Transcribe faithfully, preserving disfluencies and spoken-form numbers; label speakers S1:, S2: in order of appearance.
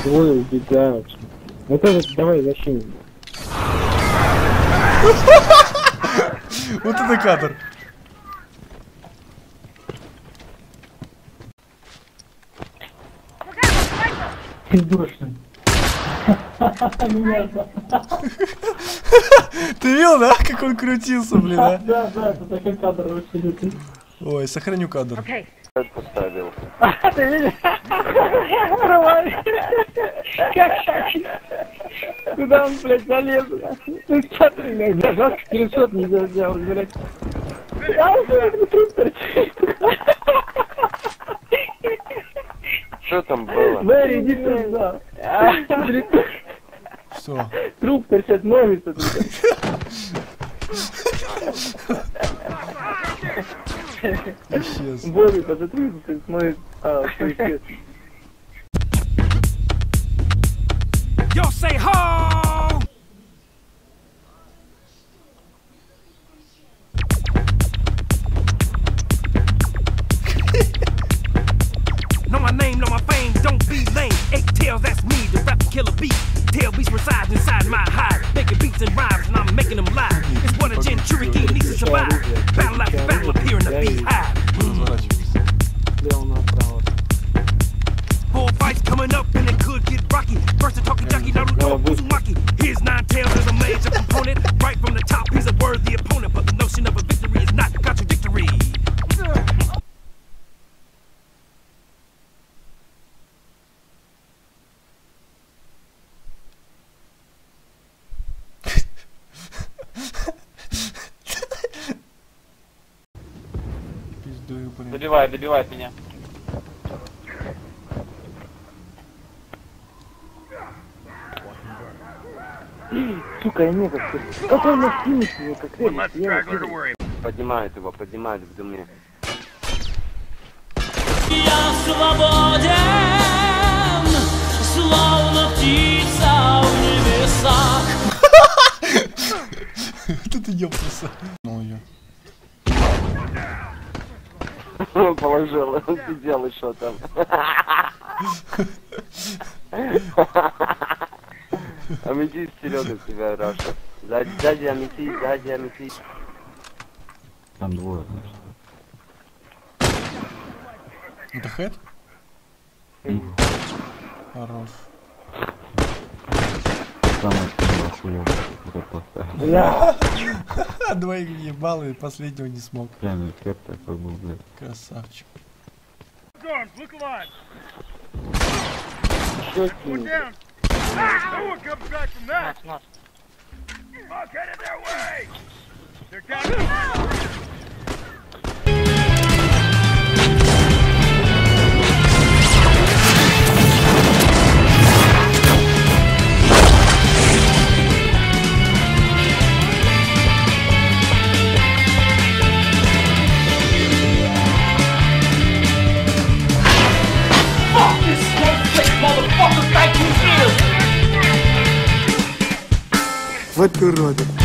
S1: Двое убегают. Вот это давай защитим.
S2: Вот это кадр.
S1: Пиздушный.
S2: Ты видел, да, как он крутился, блин, а?
S1: Да, да, это такой кадр очень лютый.
S2: Ой, сохраню кадр.
S3: Поставил.
S1: Ты видишь? Как куда он, блядь, залез? Ты смотри, блядь, зажал, скриншот нельзя сделать, блядь. А он, блядь, труп торчит.
S3: Что там было?
S1: Мэри, иди сюда.
S2: Что?
S1: Труп торчит, ноги тут.
S2: Исчез.
S1: Бобби, посмотри, ты смотришь, а, что исчез.
S4: Yo, say ho! Know my name, know my fame, don't be lame. Eight tails, that's me, the rap killer beat. Tail beast resides inside my hide, making beats and rhymes, and I'm making them live. It's what a Gen Cherokee needs to survive. Battle after battle up here in the beehive. Four fights coming up and it could get rocky. First the talkie jockey, Naruto Uzumaki. His nine tails is a major component. Right from the top, he's a worthy opponent. But the notion of a victory is not contradictory.
S3: Добивает, добивает меня.
S1: Сука, я не как ты. Как он нас кинет его, как ты?
S3: Поднимает его, поднимает к земле.
S5: Я свободен, словно птица в небесах.
S2: Вот это ёпнулся. Ну её.
S3: Положил, он сидел еще там. Аметист, Серега, тебя Раша. Сзади, сзади аметист, сзади аметист.
S6: Там двое.
S2: Это хэт? Хорош.
S6: Самое большое.
S1: Бля.
S2: Двоих ебал и последнего не смог.
S6: Прямо кэп такой был, блядь.
S2: Красавчик.
S1: Что с ним?
S2: Вот урод.